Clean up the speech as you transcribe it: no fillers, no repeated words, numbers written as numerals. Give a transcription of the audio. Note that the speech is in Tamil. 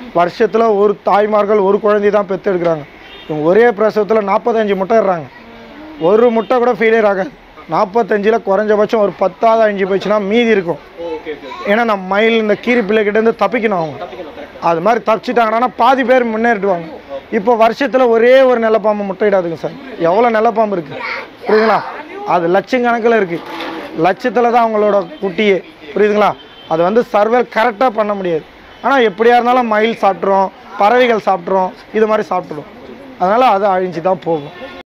வருஷத்தில் ஒரு தாய்மார்கள் ஒரு குழந்தை தான் பெற்று எடுக்கிறாங்க. இவங்க ஒரே பிரசவத்தில் 45 முட்டை இடுறாங்க. ஒரு முட்டை கூட ஃபெயிலியர் ஆகாது. 45ல் குறைஞ்சபட்சம் ஒரு 10ஆவது அழிஞ்சு போயிடுச்சுன்னா மீதி இருக்கும். ஏன்னா நம்ம மயில் இந்த கீரி பிள்ளைகிட்டேருந்து தப்பிக்கணும். அவங்க அது மாதிரி தப்பிச்சிட்டாங்கன்னா பாதி பேர் முன்னேறிடுவாங்க. இப்போ வருஷத்தில் ஒரே ஒரு நெல்லப்பாம்பு முட்டையிடாதுங்க சார். எவ்வளோ நெல்லப்பாம்பு இருக்குது புரியுதுங்களா? அது லட்சக்கணக்கில் இருக்குது. லட்சத்தில் தான் அவங்களோட குட்டியே புரியுதுங்களா? அது வந்து சர்வே கரெக்டாக பண்ண முடியாது. ஆனால் எப்படியா இருந்தாலும் மயில் சாப்பிட்றோம், பறவைகள் சாப்பிட்றோம், இது மாதிரி சாப்பிட்றோம். அதனால் அது அழிஞ்சு தான் போகும்.